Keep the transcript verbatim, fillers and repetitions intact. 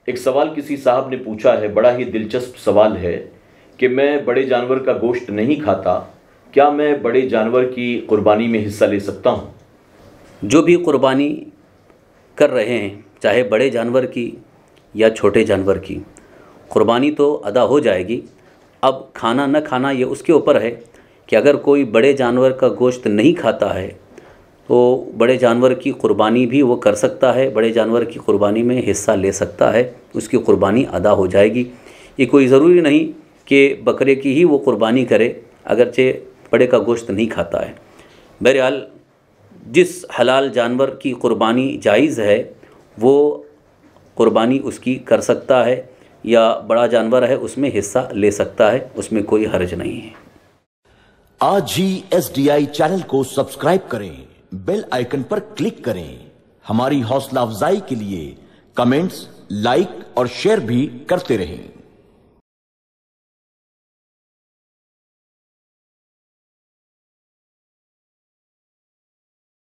ایک سوال کسی صاحب نے پوچھا ہے، بڑا ہی دلچسپ سوال ہے کہ میں بڑے جانور کا گوشت نہیں کھاتا، کیا میں بڑے جانور کی قربانی میں حصہ لے سکتا ہوں؟ جو بھی قربانی کر رہے ہیں، چاہے بڑے جانور کی یا چھوٹے جانور کی، قربانی تو ادا ہو جائے گی۔ اب کھانا نہ کھانا یہ اس کے اوپر ہے کہ اگر کوئی بڑے جانور کا گوشت نہیں کھاتا ہے تو بڑے جانور کی قربانی بھی وہ کر سکتا ہے، بڑے جانور کی قربانی میں حصہ لے سکتا ہے، اس کی قربانی ادا ہو جائے گی۔ یہ کوئی ضروری نہیں کہ بکرے کی ہی وہ قربانی کرے اگرچہ بڑے کا گوشت نہیں کھاتا ہے۔ بہرحال جس حلال جانور کی قربانی جائز ہے وہ قربانی اس کی کر سکتا ہے، یا بڑا جانور ہے اس میں حصہ لے سکتا ہے، اس میں کوئی حرج نہیں ہے۔ آج ہی ایس ڈی آئی چینل کو سبسکرائب کریں، بیل آئیکن پر کلک کریں۔ ہماری حوصلہ افزائی کے لیے کمنٹس، لائک اور شیئر بھی کرتے رہیں۔